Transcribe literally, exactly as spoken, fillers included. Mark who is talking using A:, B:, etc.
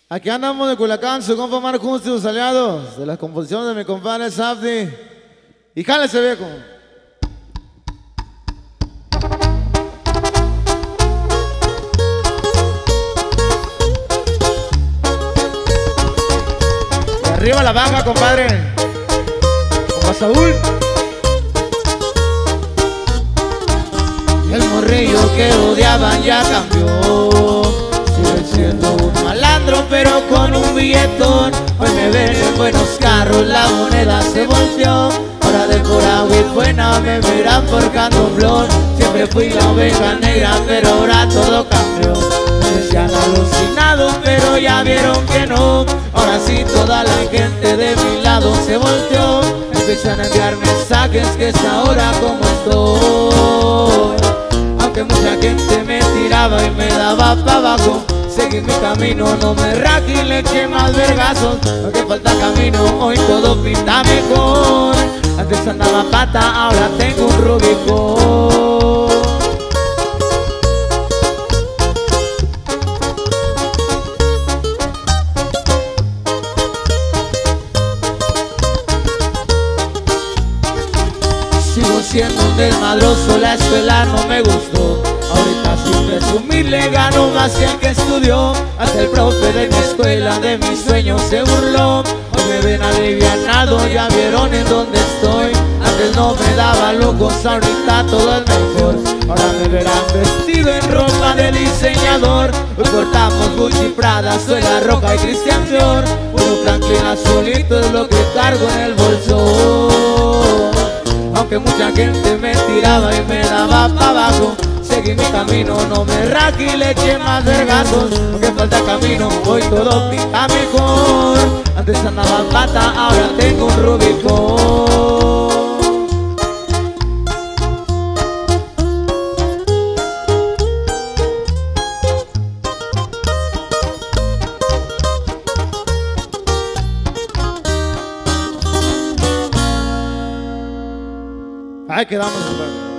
A: Aquí andamos de Culiacán, su compa Marco Justo y sus aliados, de las composiciones de mi compadre Safdi. Y jálese, viejo. Y arriba la baja, compadre. Compa Saúl. El morrillo que odiaban ya cambió. Sigue siendo un malandro pero con un billetón. Hoy me ven en buenos carros, la moneda se volteó. Ahora de pura huid buena me verán por candomblón. Siempre fui la oveja negra pero ahora todo cambió. Me decían alucinado pero ya vieron que no. Ahora sí toda la gente de mi lado se volteó. Empiezan a enviar mensajes que es ahora como estoy. Aunque mucha gente me tiraba y me daba pa' abajo, seguí mi camino, no me raje y le eché más vergazos. Aunque falta camino, hoy todo pinta mejor. Antes andaba pata, ahora tengo un Rubicón. Sigo siendo un desmadroso, la escuela no me gustó. Ahorita sin presumir le gano más que el que estudió. Hasta el profe de mi escuela de mis sueños se burló. Hoy me ven alivianado, ya vieron en dónde estoy. Antes no me daba lujos, ahorita todo es mejor. Ahora me verán vestido en ropa de diseñador. Hoy cortamos Gucci, Prada, soy La Roca y Christian Dior. Puro Franklin azulito es lo que cargo en el bolso. Aunque mucha gente me tiraba y me daba pa' abajo, seguí mi camino, no me raje y le eché más vergazos. Aunque falta camino, hoy todo pinta mejor. Antes andaba pata, ahora tengo un Rubicón. Ahí quedamos, compadre.